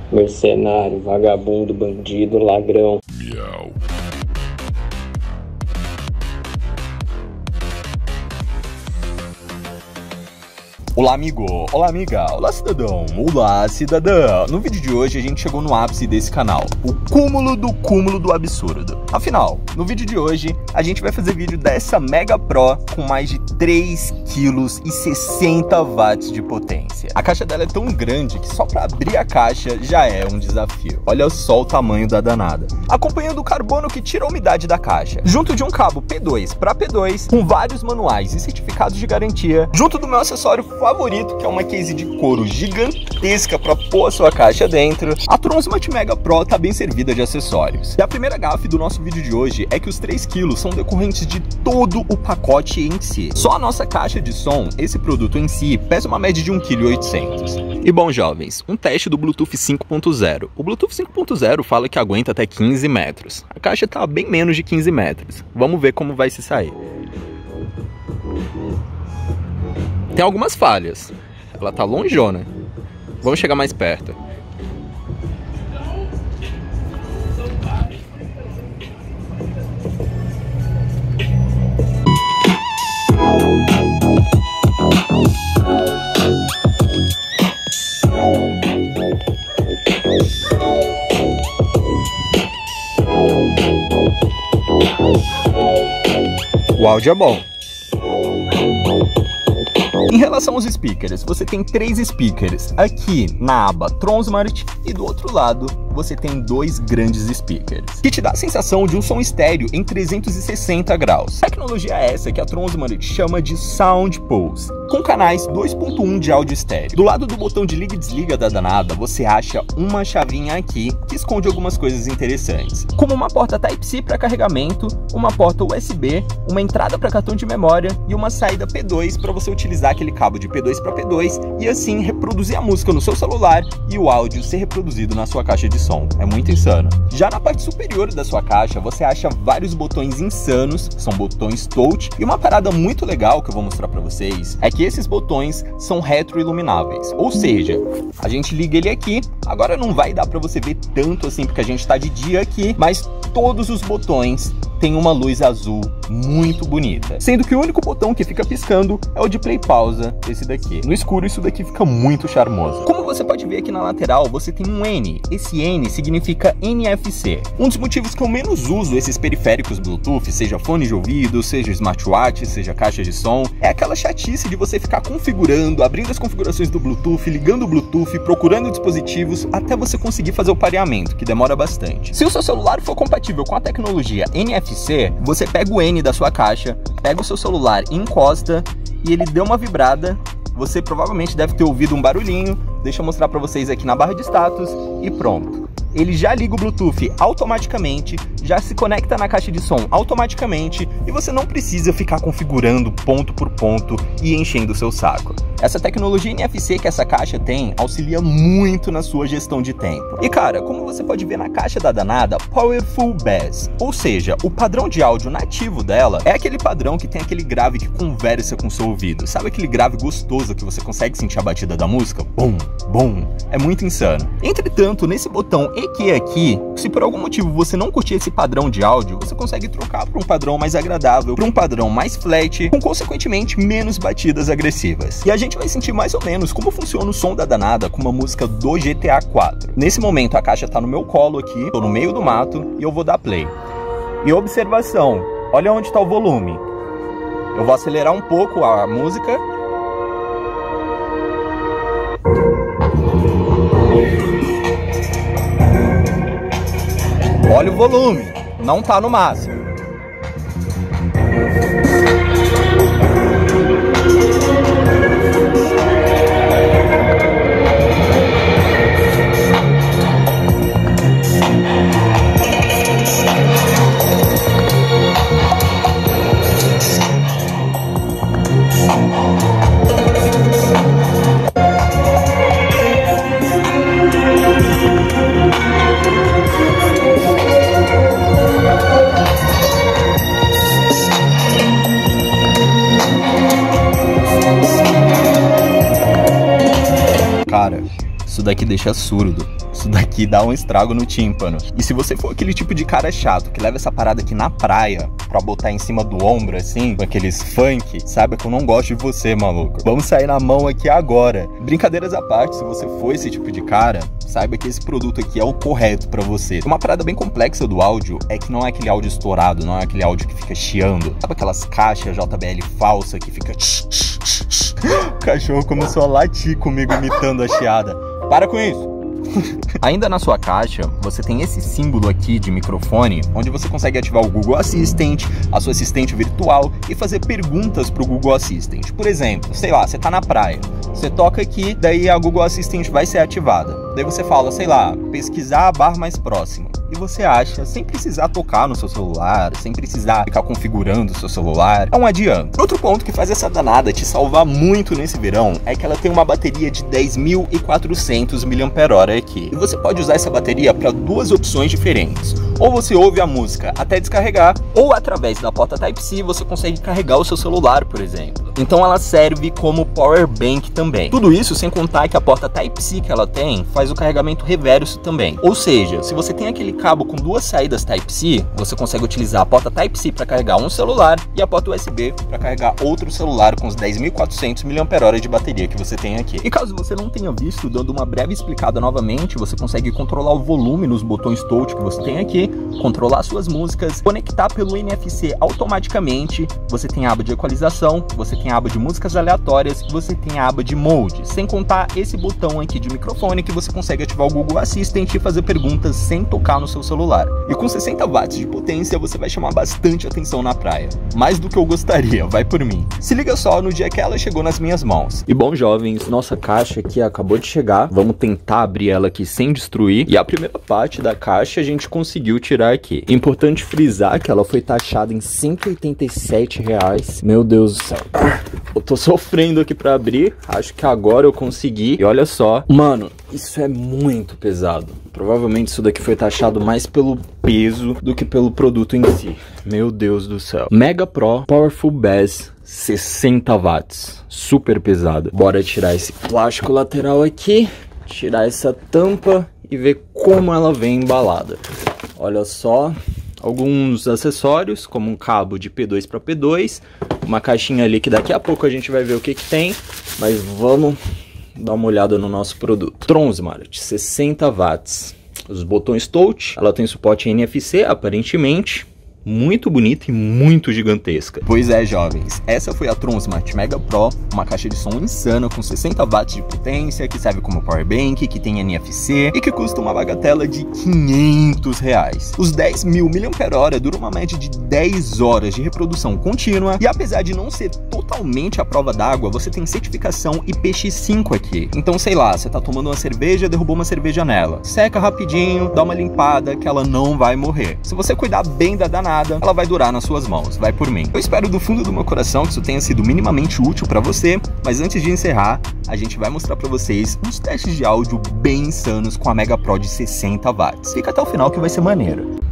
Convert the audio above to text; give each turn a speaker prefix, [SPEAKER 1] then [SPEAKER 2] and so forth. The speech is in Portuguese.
[SPEAKER 1] Mercenário, vagabundo, bandido, ladrão.
[SPEAKER 2] Miau.
[SPEAKER 3] Olá amigo, olá amiga, olá cidadão, olá cidadã. No vídeo de hoje a gente chegou no ápice desse canal, o cúmulo do absurdo. Afinal, no vídeo de hoje a gente vai fazer vídeo dessa Mega Pro com mais de 3 kg e 60 watts de potência. A caixa dela é tão grande que só para abrir a caixa já é um desafio. Olha só o tamanho da danada. Acompanhando o carbono que tira a umidade da caixa, junto de um cabo P2 para P2, com vários manuais e certificados de garantia, junto do meu acessório favorito, que é uma case de couro gigantesca para pôr a sua caixa dentro, a Tron Smart Mega Pro tá bem servida de acessórios. E a primeira gafe do nosso vídeo de hoje é que os 3 kg são decorrentes de todo o pacote em si. Só a nossa caixa de som, esse produto em si, pesa uma média de 1,8 kg. E bom, jovens, um teste do Bluetooth 5.0. O Bluetooth 5.0 fala que aguenta até 15 metros. A caixa tá bem menos de 15 metros. Vamos ver como vai se sair. Tem algumas falhas. Ela tá longeona. Vamos chegar mais perto. O áudio é bom. Em relação aos speakers, você tem 3 speakers aqui na aba Tron Smart e do outro lado você tem 2 grandes speakers, que te dá a sensação de um som estéreo em 360 graus. Tecnologia essa que a Tron Smart chama de Sound Pulse, com canais 2.1 de áudio estéreo. Do lado do botão de liga e desliga da danada, você acha uma chavinha aqui que esconde algumas coisas interessantes, como uma porta Type-C para carregamento, uma porta USB, uma entrada para cartão de memória e uma saída P2 para você utilizar aquele cabo de P2 para P2 e assim reproduzir a música no seu celular e o áudio ser reproduzido na sua caixa de som. É muito insano. Já na parte superior da sua caixa, você acha vários botões insanos, são botões touch, e uma parada muito legal que eu vou mostrar para vocês é que esses botões são retroilumináveis, ou seja, a gente liga ele aqui, agora não vai dar para você ver tanto assim porque a gente tá de dia aqui, mas todos os botões tem uma luz azul muito bonita, sendo que o único botão que fica piscando é o de play pausa, esse daqui. No escuro isso daqui fica muito charmoso. Como você pode ver aqui na lateral, você tem um N. Esse N significa NFC. Um dos motivos que eu menos uso esses periféricos Bluetooth, seja fone de ouvido, seja smartwatch, seja caixa de som, é aquela chatice de você ficar configurando, abrindo as configurações do Bluetooth, ligando o Bluetooth, procurando dispositivos, até você conseguir fazer o pareamento, que demora bastante. Se o seu celular for compatível com a tecnologia NFC, você pega o N da sua caixa, pega o seu celular e encosta e ele deu uma vibrada, você provavelmente deve ter ouvido um barulhinho, deixa eu mostrar para vocês aqui na barra de status e pronto. Ele já liga o Bluetooth automaticamente, já se conecta na caixa de som automaticamente e você não precisa ficar configurando ponto por ponto e enchendo o seu saco. Essa tecnologia NFC que essa caixa tem auxilia muito na sua gestão de tempo. E cara, como você pode ver na caixa da danada, Powerful Bass, ou seja, o padrão de áudio nativo dela é aquele padrão que tem aquele grave que conversa com o seu ouvido. Sabe aquele grave gostoso que você consegue sentir a batida da música? Bum, bum. É muito insano. Entretanto, nesse botão EQ aqui, se por algum motivo você não curtir esse padrão de áudio, você consegue trocar para um padrão mais agradável, para um padrão mais flat, com consequentemente menos batidas agressivas. E a gente vai sentir mais ou menos como funciona o som da danada com uma música do GTA 4. Nesse momento a caixa tá no meu colo aqui, tô no meio do mato e eu vou dar play. E observação, olha onde está o volume. Eu vou acelerar um pouco a música. Olha o volume, não tá no máximo. daqui deixa surdo. Isso daqui dá um estrago no tímpano. E se você for aquele tipo de cara chato que leva essa parada aqui na praia pra botar em cima do ombro, assim, com aqueles funk, saiba que eu não gosto de você, maluco. Vamos sair na mão aqui agora. Brincadeiras à parte, se você for esse tipo de cara, saiba que esse produto aqui é o correto pra você. Uma parada bem complexa do áudio é que não é aquele áudio estourado, não é aquele áudio que fica chiando. Sabe aquelas caixas JBL falsa que fica... O cachorro começou a latir comigo imitando a chiada. Para com isso! Ainda na sua caixa, você tem esse símbolo aqui de microfone, onde você consegue ativar o Google Assistant, a sua assistente virtual, e fazer perguntas para o Google Assistant. Por exemplo, sei lá, você tá na praia, você toca aqui, daí a Google Assistant vai ser ativada. Daí você fala, sei lá, pesquisar bar mais próximo. E você acha, sem precisar tocar no seu celular, sem precisar ficar configurando o seu celular, é um adianto. Outro ponto que faz essa danada te salvar muito nesse verão é que ela tem uma bateria de 10.400 mAh aqui. E você pode usar essa bateria para duas opções diferentes. Ou você ouve a música até descarregar, ou através da porta Type-C você consegue carregar o seu celular, por exemplo. Então ela serve como power bank também. Tudo isso sem contar que a porta Type-C que ela tem faz o carregamento reverso também. Ou seja, se você tem aquele cabo com duas saídas Type-C, você consegue utilizar a porta Type-C para carregar um celular e a porta USB para carregar outro celular com os 10.400 mAh de bateria que você tem aqui. E caso você não tenha visto, dando uma breve explicada novamente, você consegue controlar o volume nos botões touch que você tem aqui, controlar suas músicas, conectar pelo NFC automaticamente, você tem a aba de equalização, você tem a aba de músicas aleatórias e você tem a aba de mode, sem contar esse botão aqui de microfone que você consegue ativar o Google Assistant e fazer perguntas sem tocar no seu celular. E com 60 watts de potência você vai chamar bastante atenção na praia, mais do que eu gostaria, vai por mim. Se liga só no dia que ela chegou nas minhas mãos.
[SPEAKER 1] E bom, jovens, nossa caixa aqui acabou de chegar, vamos tentar abrir ela aqui sem destruir, e a primeira parte da caixa a gente conseguiu tirar aqui. Importante frisar que ela foi taxada em R$187. Meu Deus do céu. Eu tô sofrendo aqui pra abrir. Acho que agora eu consegui. E olha só. Mano, isso é muito pesado. Provavelmente isso daqui foi taxado mais pelo peso do que pelo produto em si. Meu Deus do céu. Mega Pro Powerful Bass 60 watts. Super pesado. Bora tirar esse plástico lateral aqui. Tirar essa tampa e ver como ela vem embalada. Olha só, alguns acessórios, como um cabo de P2 para P2, uma caixinha ali que daqui a pouco a gente vai ver o que tem, mas vamos dar uma olhada no nosso produto. Tronsmart, 60 watts, os botões touch, ela tem suporte NFC, aparentemente. Muito bonita e muito gigantesca.
[SPEAKER 3] Pois é, jovens, essa foi a Tronsmart Mega Pro, uma caixa de som insana com 60 watts de potência, que serve como power bank, que tem NFC e que custa uma bagatela de R$500. Os 10.000 mAh duram uma média de 10 horas de reprodução contínua e apesar de não ser totalmente à prova d'água, você tem certificação IPX5 aqui. Então, sei lá, você tá tomando uma cerveja, derrubou uma cerveja nela. Seca rapidinho, dá uma limpada que ela não vai morrer. Se você cuidar bem da danada, ela vai durar nas suas mãos, vai por mim. Eu espero do fundo do meu coração que isso tenha sido minimamente útil pra você, mas antes de encerrar, a gente vai mostrar pra vocês uns testes de áudio bem insanos com a Mega Pro de 60 watts. Fica até o final que vai ser maneiro.